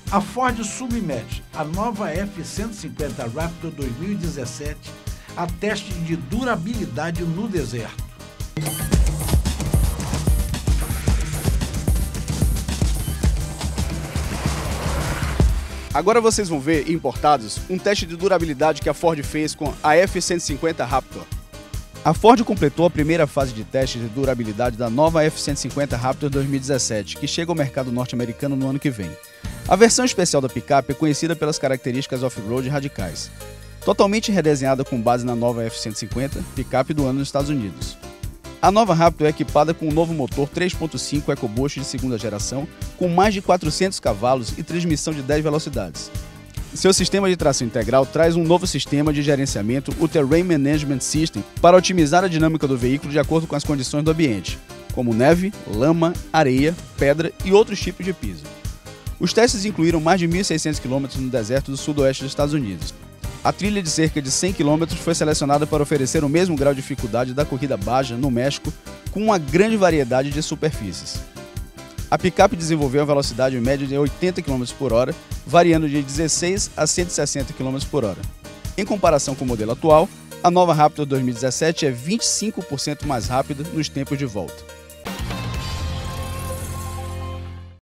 A Ford submete a nova F-150 Raptor 2017 a teste de durabilidade no deserto. Agora vocês vão ver, importados, um teste de durabilidade que a Ford fez com a F-150 Raptor. A Ford completou a primeira fase de teste de durabilidade da nova F-150 Raptor 2017, que chega ao mercado norte-americano no ano que vem. A versão especial da picape é conhecida pelas características off-road radicais. Totalmente redesenhada com base na nova F-150, picape do ano nos Estados Unidos. A nova Raptor é equipada com um novo motor 3.5 EcoBoost de segunda geração, com mais de 400 cavalos e transmissão de 10 velocidades. Seu sistema de tração integral traz um novo sistema de gerenciamento, o Terrain Management System, para otimizar a dinâmica do veículo de acordo com as condições do ambiente, como neve, lama, areia, pedra e outros tipos de piso. Os testes incluíram mais de 1.600 km no deserto do sudoeste dos Estados Unidos. A trilha de cerca de 100 km foi selecionada para oferecer o mesmo grau de dificuldade da corrida Baja, no México, com uma grande variedade de superfícies. A picape desenvolveu a velocidade média de 80 km por hora, variando de 16 a 160 km por hora. Em comparação com o modelo atual, a nova Raptor 2017 é 25% mais rápida nos tempos de volta.